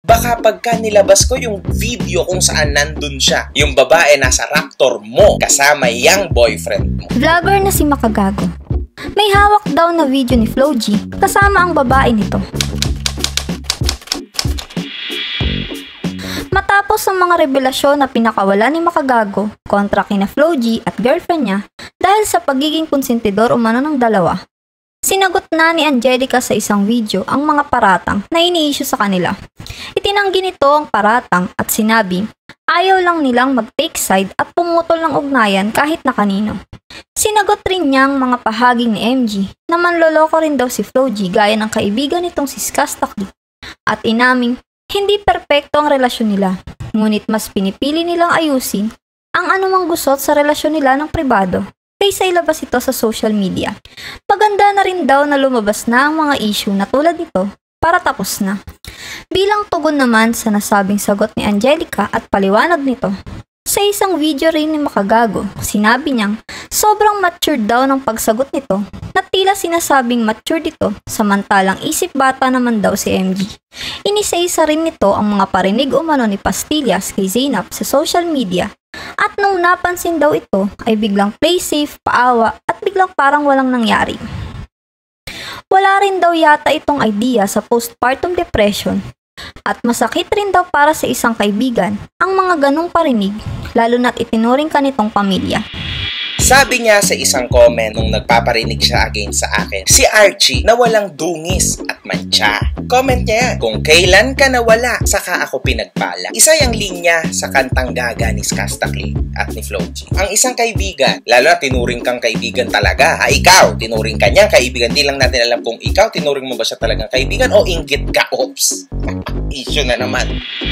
Baka pagka nilabas ko yung video kung saan nandun siya, yung babae nasa Raptor mo, kasama yung boyfriend mo. Vlogger na si Makagago. May hawak daw na video ni Flo G kasama ang babae nito. Matapos ang mga revelasyon na pinakawala ni Makagago kontra kina Flo G at girlfriend niya dahil sa pagiging konsentidor umano ng dalawa, sinagot na ni Angelica sa isang video ang mga paratang na ini-issue sa kanila. Itinanggi nito ang paratang at sinabi, ayaw lang nilang mag-take side at pumutol ng ugnayan kahit na kanino. Sinagot rin niyang mga pahaging ni MG na manloloko rin daw si Flo G gaya ng kaibigan nitong si Skastakli at inaming hindi perpekto ang relasyon nila, ngunit mas pinipili nilang ayusin ang anumang gusot sa relasyon nila ng pribado kaysa ilabas ito sa social media. Maganda na rin daw na lumabas na ang mga issue na tulad nito para tapos na. Bilang tugon naman sa nasabing sagot ni Angelica at paliwanag nito, sa isang video rin ni Makagago, sinabi niyang sobrang mature daw ng pagsagot nito na tila sinasabing mature dito samantalang isip bata naman daw si MG. Inisa-isa rin nito ang mga parinig umano ni Pastillas kay Zainab sa social media at nung napansin daw ito ay biglang play safe, paawa at biglang parang walang nangyari. Wala rin daw yata itong idea sa postpartum depression at masakit rin daw para sa isang kaibigan ang mga ganong parinig lalo na't itinuring ka nitong pamilya. Sabi niya sa isang comment nung nagpaparinig siya against sa akin, si Archie na walang dungis at mancha. Comment niya yan, kung kailan ka nawala, saka ako pinagpala. Isa yung linya sa kantang Gaga ni Skastakli at ni Flo G. Ang isang kaibigan, lalo na tinuring kang kaibigan talaga, ikaw, tinuring ka niya kaibigan, di lang natin alam kung ikaw, tinuring mo ba siya talagang kaibigan o inggit ka, ops. Issue na naman.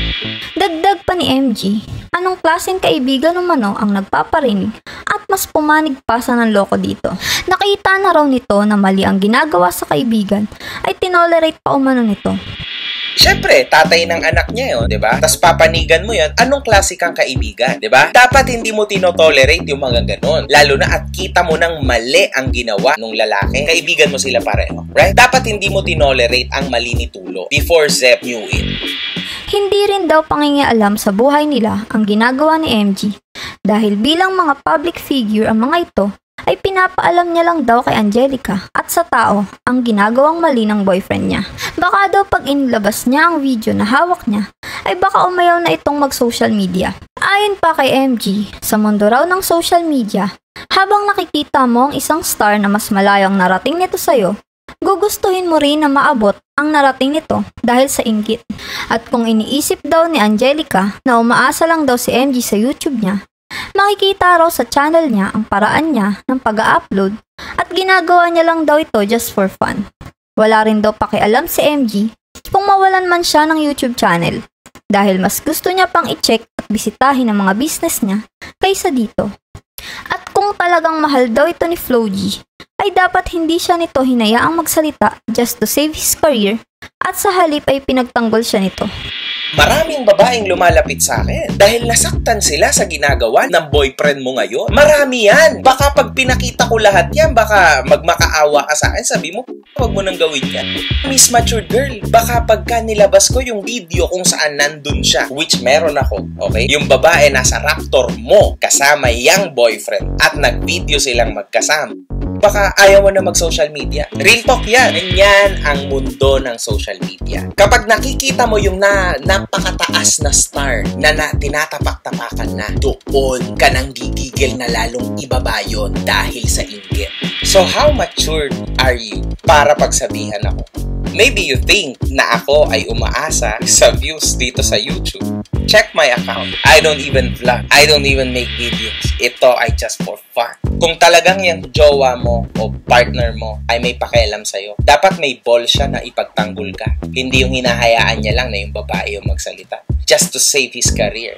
Dagdag pa ni MG, anong klaseng kaibigan umano ang nagpaparinig at mas pumanig pa sa nanloko dito. Nakita na raw nito na mali ang ginagawa sa kaibigan ay tinolerate pa umano nito. Siyempre, tatay ng anak niya yun, di ba? Tapos papanigan mo yun, anong klase kang kaibigan, di ba? Dapat hindi mo tinotolerate yung mga ganon. Lalo na at kita mo nang mali ang ginawa ng lalaki. Kaibigan mo sila pareho, right? Dapat hindi mo tinolerate ang mali ni Tulo before Zep knew it. Hindi rin daw pangingialam sa buhay nila ang ginagawa ni MG dahil bilang mga public figure ang mga ito ay pinapaalam niya lang daw kay Angelica at sa tao ang ginagawang mali ng boyfriend niya. Baka daw pag inilabas niya ang video na hawak niya ay baka umayaw na itong mag-social media. Ayon pa kay MG, sa mundo raw ng social media, habang nakikita mo ang isang star na mas malayo ang narating nito sa'yo, gugustuhin mo rin na maabot ang narating nito dahil sa inggit. At kung iniisip daw ni Angelica na umaasa lang daw si MG sa YouTube niya, makikita raw sa channel niya ang paraan niya ng pag-upload at ginagawa niya lang daw ito just for fun. Wala rin daw pakialam si MG kung mawalan man siya ng YouTube channel dahil mas gusto niya pang i-check at bisitahin ang mga business niya kaysa dito. At kung talagang mahal daw ito ni Flo G, ay dapat hindi siya nito hinayaang magsalita just to save his career at sa halip ay pinagtanggol siya nito. Maraming babaeng lumalapit sa akin dahil nasaktan sila sa ginagawa ng boyfriend mo ngayon. Marami yan. Baka pag pinakita ko lahat yan, baka magmakaawa ka sa akin. Sabi mo, huwag mo nang gawin yan. Miss Mature Girl, baka pagka nilabas ko yung video kung saan nandun siya, which meron ako, okay? Yung babae nasa Raptor mo, kasama yung boyfriend at nag-video silang magkasama. Baka ayaw mo na mag-social media. Real talk yan. Yan ang mundo ng social media. Kapag nakikita mo yung napakataas na star na tinatapak-tapakan na, doon ka nang gigigil na lalong ibaba yun dahil sa inggit. So how matured are you para pagsabihan ako? Maybe you think na ako ay umaasa sa views dito sa YouTube. Check my account. I don't even vlog. I don't even make videos. Ito ay just for fun. Kung talagang yung jowa mo o partner mo ay may pakialam sa'yo, dapat may ball siya na ipagtanggol ka. Hindi yung hinahayaan niya lang na yung babae yung magsalita. Just to save his career.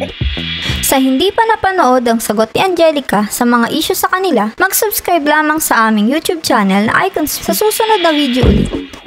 Sa hindi pa napanood ang sagot ni Angelica sa mga issue sa kanila, mag-subscribe lamang sa aming YouTube channel na Icons sa susunod na video ulit.